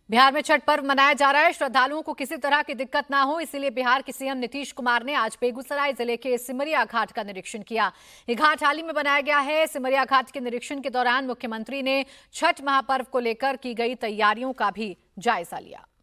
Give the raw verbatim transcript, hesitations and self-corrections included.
बिहार में छठ पर्व मनाया जा रहा है। श्रद्धालुओं को किसी तरह की दिक्कत ना हो, इसीलिए बिहार के सीएम नीतीश कुमार ने आज बेगूसराय जिले के सिमरिया घाट का निरीक्षण किया। ये घाट हाल ही में बनाया गया है। सिमरिया घाट के निरीक्षण के दौरान मुख्यमंत्री ने छठ महापर्व को लेकर की गई तैयारियों का भी जायजा लिया।